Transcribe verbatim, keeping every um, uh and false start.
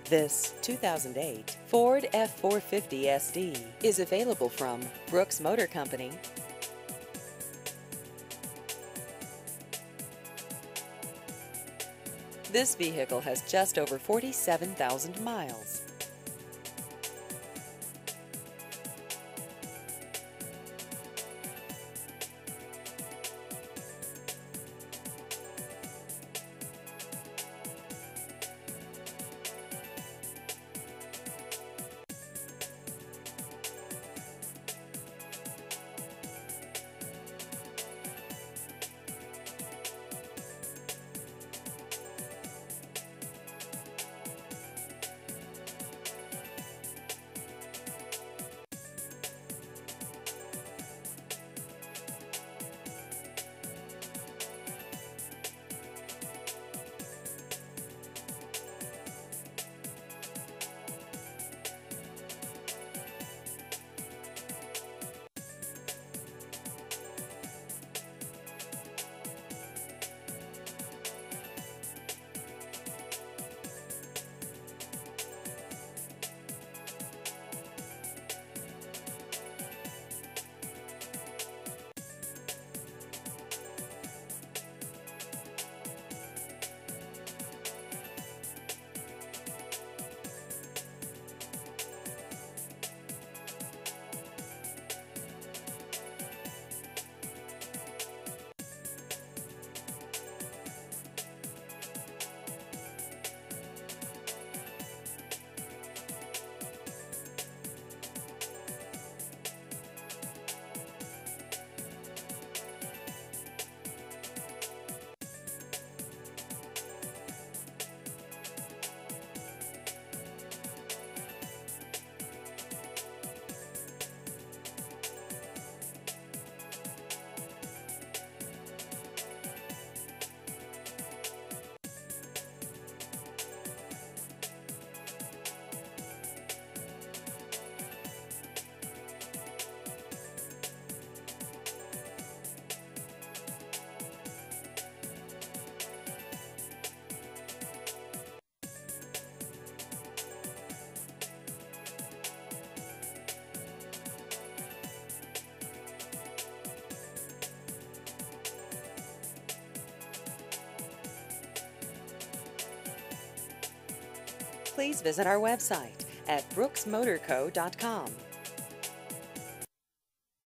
This two thousand eight Ford F four fifty S D is available from Brooks Motor Company. This vehicle has just over forty-seven thousand miles. Please visit our website at brooks motor co dot com.